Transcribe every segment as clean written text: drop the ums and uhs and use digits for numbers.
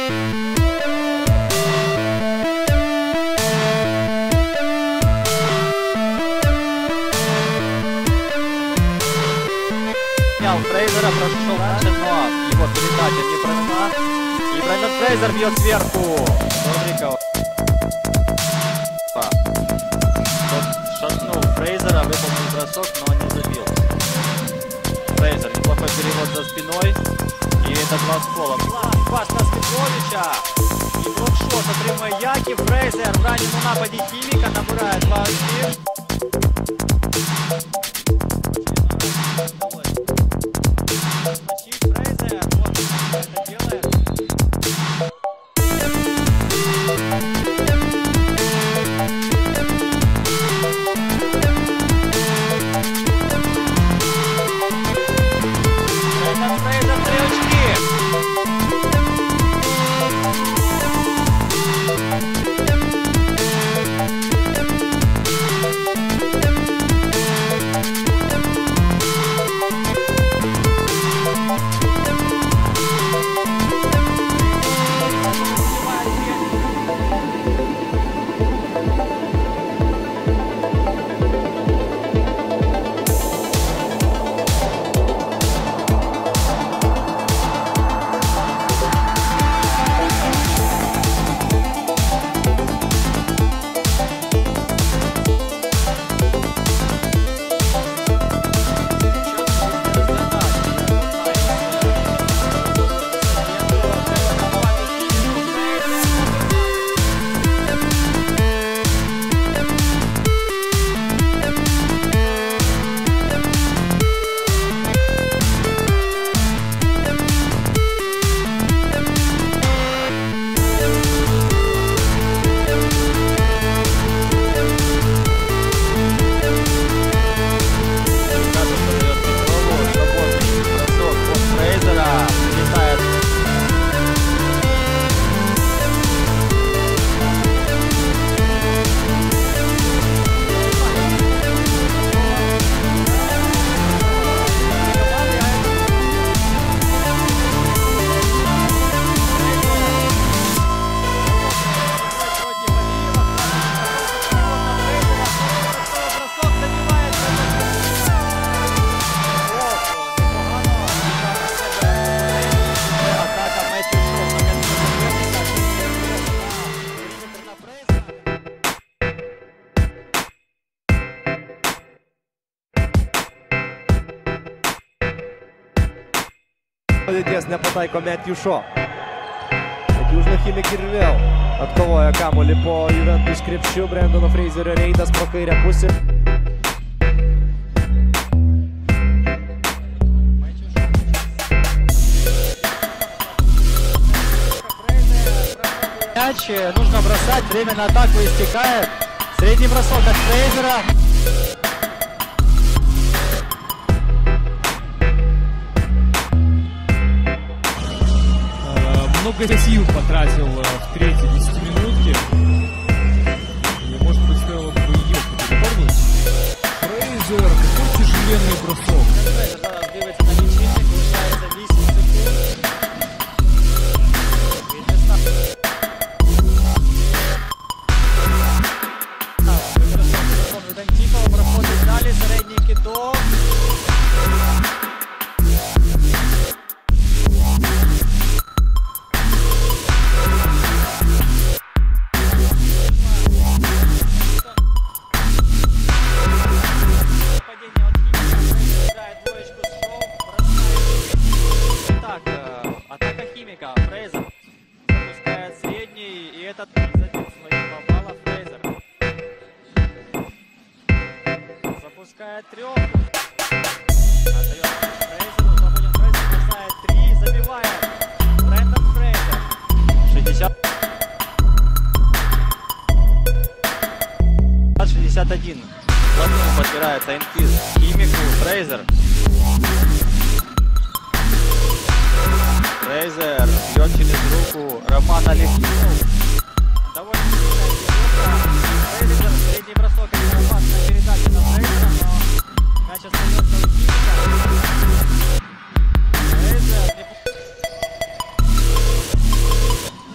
Фрейзера прошел дальше, но его передача не прошла. И Брэндон Фрейзер бьет сверху. Добрикова. Тот шатнул Фрейзера, выполнил бросок, но не забил. Фрейзер, неплохой перевод за спиной. И это 2 с полом. Пас на Степновича. И блокшот отримує Яків. Фрейзер в ранньому нападі Хіміка набирає 2 очки. Didesnė pataiko Matthew. Južno Chimik ir vėl atkovoja kamuolį po Juventus krepšių. Brandono Freizerio reidas pro kairę pusę. Нужно бросать, время на атаку истекает. Средний бросок от Фрейзера. Много сил потратил в третьей 10-минутке. Может быть, стоило бы ее переформить. Фрейзер, какой тяжеленный бросок. Проходить далі, середній кидок. Атака Химика. Фрейзер запускает средний, и этот забил свои 2 балла. Фрейзер запускает 3. Отдает Фрейзеру, свободен Фрейзер, бросает 3, забивает. Брэндон Фрейзер. 60-61. Вплотную подбирается инфиз Химику. Фрейзер. Фрейзер бьет через руку Романа Левкина. Довольно сильная передача. Фрейзер, средний бросок, опасная передача на Фрейзера, но мяч остается у Химика. Фрейзер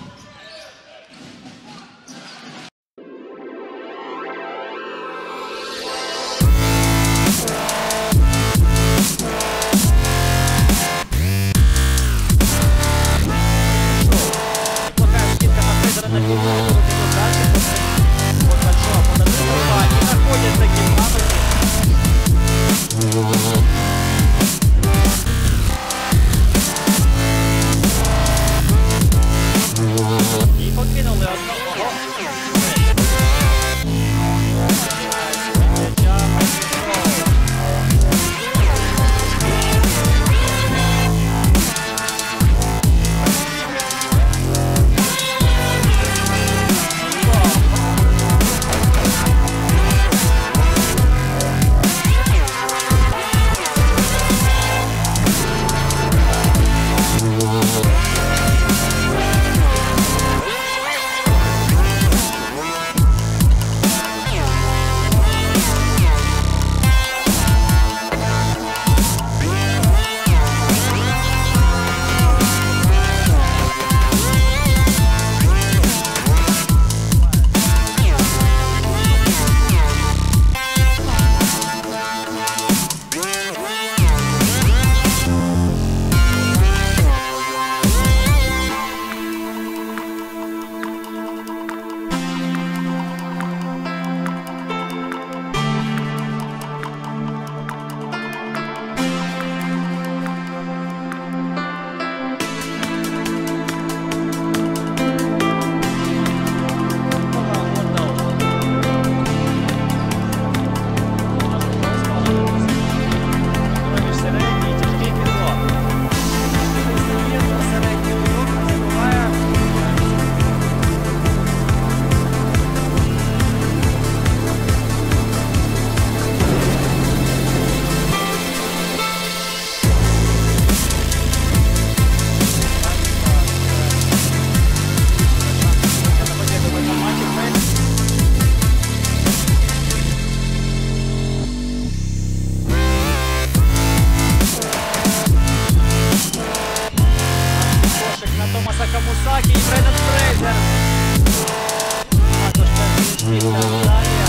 Брендан Фрейзер. Також перший стіль та Дар'я.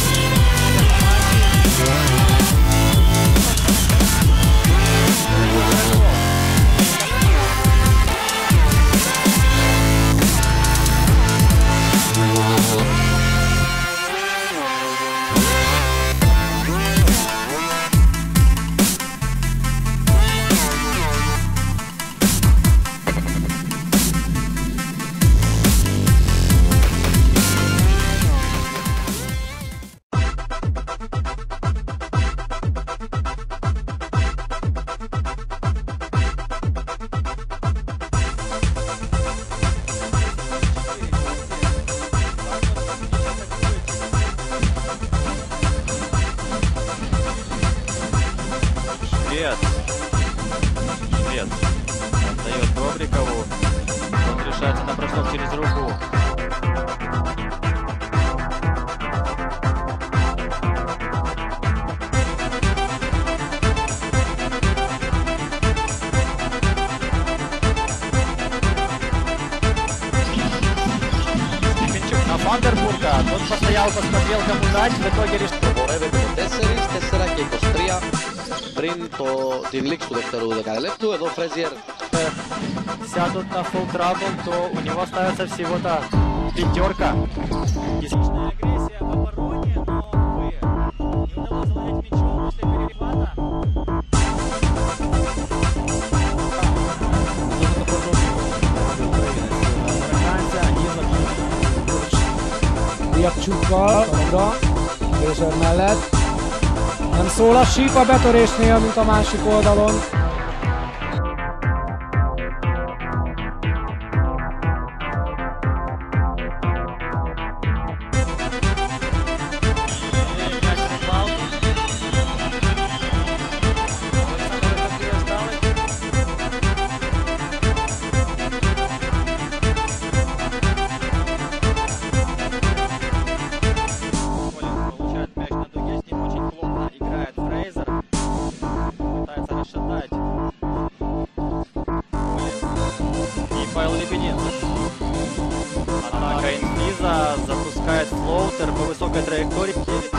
Швед отдает Добрикову. Он решается на бросок через руку. Степенчук на Вандербурга. Тот постоял, посмотрел, кому дать. В итоге решил. 4 και 23 πριν την λήξη του δεύτερου δεκαλέπτου. Εδώ Φρέζιερ Сядут на full trouble, то у него остается всего-то пятерка. Агрессия в обороне, но, увы, не удалось завладеть мячом после перехвата. Jakcsukkal, Tandra, Fraser mellett. Nem szól a síp a betörésnél, mint a másik oldalon. Атака Инфиза запускает флоутер по высокой траектории.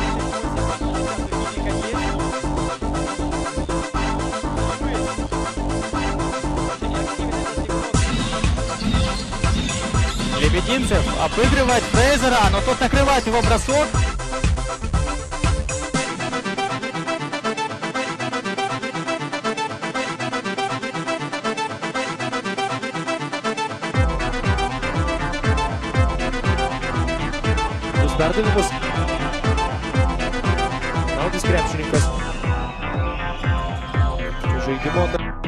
Лебединцев обыгрывает Фрейзера, но тот накрывает его бросок. Dardingus. Naudis krepšininkas. Žaidimo.